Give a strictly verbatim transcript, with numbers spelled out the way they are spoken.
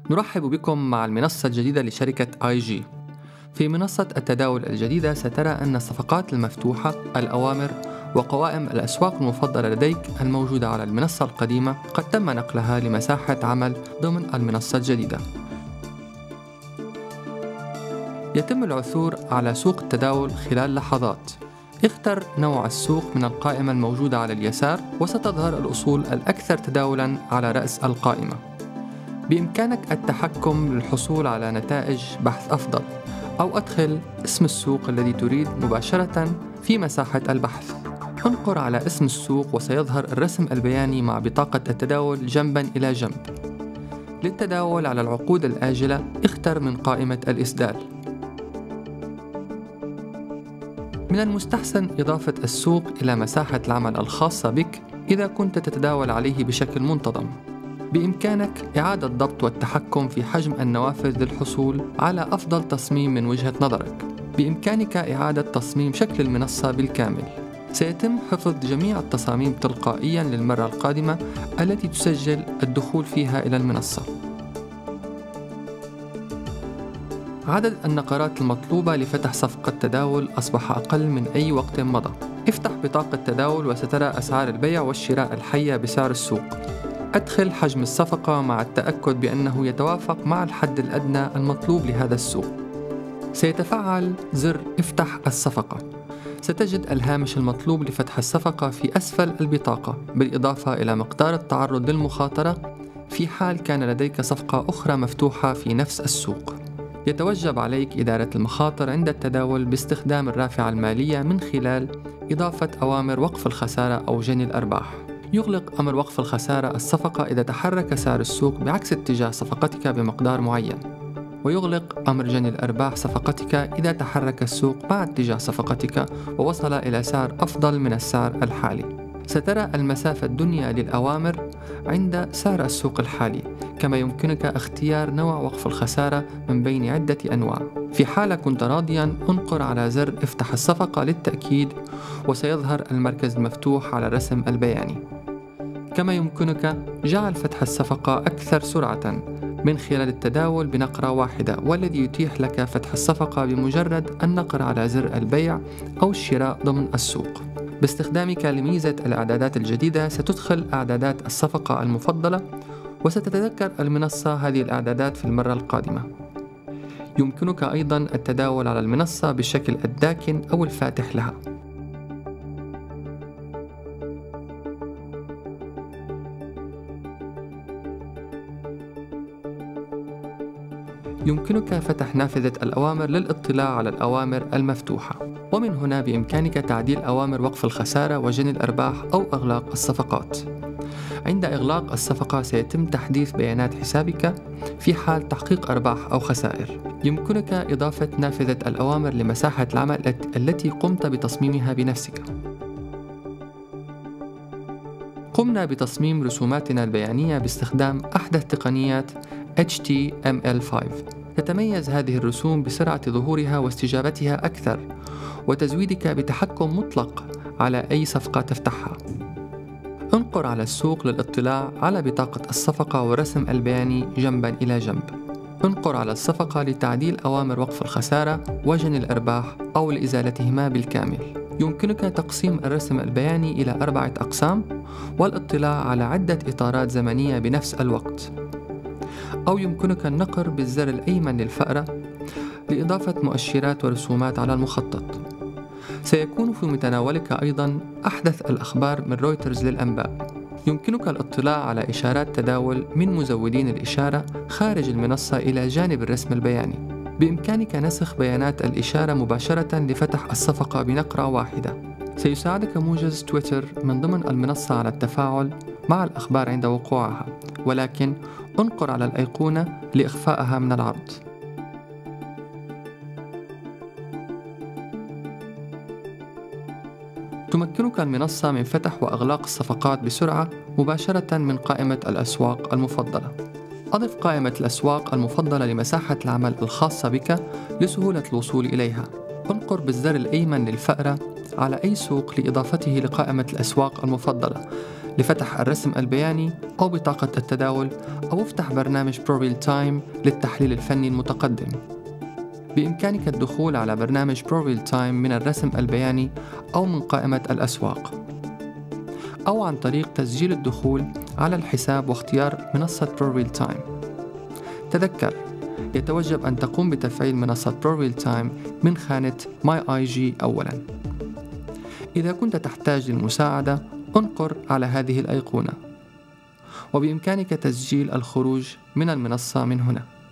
نرحب بكم مع المنصة الجديدة لشركة آي جي. في منصة التداول الجديدة سترى أن الصفقات المفتوحة، الأوامر وقوائم الأسواق المفضلة لديك الموجودة على المنصة القديمة قد تم نقلها لمساحة عمل ضمن المنصة الجديدة. يتم العثور على سوق التداول خلال لحظات. اختر نوع السوق من القائمة الموجودة على اليسار وستظهر الأصول الأكثر تداولاً على رأس القائمة. بإمكانك التحكم للحصول على نتائج بحث أفضل، أو أدخل اسم السوق الذي تريد مباشرة في مساحة البحث. انقر على اسم السوق وسيظهر الرسم البياني مع بطاقة التداول جنباً إلى جنب. للتداول على العقود الآجلة اختر من قائمة الإسدال. من المستحسن إضافة السوق إلى مساحة العمل الخاصة بك إذا كنت تتداول عليه بشكل منتظم. بإمكانك إعادة ضبط والتحكم في حجم النوافذ للحصول على أفضل تصميم من وجهة نظرك. بإمكانك إعادة تصميم شكل المنصة بالكامل. سيتم حفظ جميع التصاميم تلقائياً للمرة القادمة التي تسجل الدخول فيها إلى المنصة. عدد النقرات المطلوبة لفتح صفقة تداول أصبح أقل من أي وقت مضى. افتح بطاقة تداول وسترى أسعار البيع والشراء الحية بسعر السوق. أدخل حجم الصفقة مع التأكد بأنه يتوافق مع الحد الأدنى المطلوب لهذا السوق. سيتفعل زر افتح الصفقة. ستجد الهامش المطلوب لفتح الصفقة في أسفل البطاقة، بالإضافة إلى مقدار التعرض للمخاطرة في حال كان لديك صفقة أخرى مفتوحة في نفس السوق. يتوجب عليك إدارة المخاطر عند التداول باستخدام الرافعة المالية من خلال إضافة أوامر وقف الخسارة أو جني الأرباح. يغلق أمر وقف الخسارة الصفقة إذا تحرك سعر السوق بعكس اتجاه صفقتك بمقدار معين، ويغلق أمر جني الأرباح صفقتك إذا تحرك السوق مع اتجاه صفقتك ووصل إلى سعر أفضل من السعر الحالي. سترى المسافة الدنيا للأوامر عند سعر السوق الحالي، كما يمكنك اختيار نوع وقف الخسارة من بين عدة أنواع. في حالة كنت راضياً انقر على زر افتح الصفقة للتأكيد وسيظهر المركز المفتوح على الرسم البياني. كما يمكنك جعل فتح الصفقة أكثر سرعة من خلال التداول بنقرة واحدة، والذي يتيح لك فتح الصفقة بمجرد النقر على زر البيع أو الشراء ضمن السوق. باستخدامك لميزة الإعدادات الجديدة ستدخل إعدادات الصفقة المفضلة، وستتذكر المنصة هذه الإعدادات في المرة القادمة. يمكنك أيضاً التداول على المنصة بالشكل الداكن أو الفاتح لها. يمكنك فتح نافذة الأوامر للاطلاع على الأوامر المفتوحة، ومن هنا بإمكانك تعديل أوامر وقف الخسارة وجني الأرباح أو إغلاق الصفقات. عند إغلاق الصفقة سيتم تحديث بيانات حسابك في حال تحقيق أرباح أو خسائر. يمكنك إضافة نافذة الأوامر لمساحة العمل التي قمت بتصميمها بنفسك. قمنا بتصميم رسوماتنا البيانية باستخدام أحدث تقنيات إتش تي إم إل خمسة. تتميز هذه الرسوم بسرعة ظهورها واستجابتها أكثر، وتزويدك بتحكم مطلق على أي صفقة تفتحها. انقر على السوق للاطلاع على بطاقة الصفقة والرسم البياني جنباً إلى جنب. انقر على الصفقة لتعديل أوامر وقف الخسارة وجني الأرباح أو لإزالتهما بالكامل. يمكنك تقسيم الرسم البياني إلى أربعة أقسام والاطلاع على عدة إطارات زمنية بنفس الوقت. أو يمكنك النقر بالزر الأيمن للفأرة لإضافة مؤشرات ورسومات على المخطط. سيكون في متناولك أيضاً أحدث الأخبار من رويترز للأنباء. يمكنك الاطلاع على إشارات تداول من مزودين الإشارة خارج المنصة إلى جانب الرسم البياني. بإمكانك نسخ بيانات الإشارة مباشرة لفتح الصفقة بنقرة واحدة. سيساعدك موجز تويتر من ضمن المنصة على التفاعل مع الأخبار عند وقوعها، ولكن انقر على الأيقونة لإخفائها من العرض. تمكنك المنصة من فتح وإغلاق الصفقات بسرعة مباشرة من قائمة الأسواق المفضلة. أضف قائمة الأسواق المفضلة لمساحة العمل الخاصة بك لسهولة الوصول إليها. انقر بالزر الأيمن للفأرة على أي سوق لإضافته لقائمة الأسواق المفضلة. لفتح الرسم البياني أو بطاقة التداول، أو افتح برنامج بروفيل تايم للتحليل الفني المتقدم. بإمكانك الدخول على برنامج بروفيل تايم من الرسم البياني أو من قائمة الأسواق، أو عن طريق تسجيل الدخول على الحساب واختيار منصة بروفيل تايم. تذكر، يتوجب أن تقوم بتفعيل منصة بروفيل تايم من خانة ماي آي جي أولاً. إذا كنت تحتاج للمساعدة، انقر على هذه الأيقونة، وبإمكانك تسجيل الخروج من المنصة من هنا.